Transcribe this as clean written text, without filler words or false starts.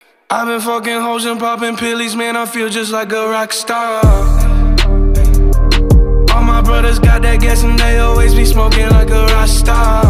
I've been fucking hoes and popping pillies, man, I feel just like a rock star. All my brothers got that gas and they always be smoking like a rock star.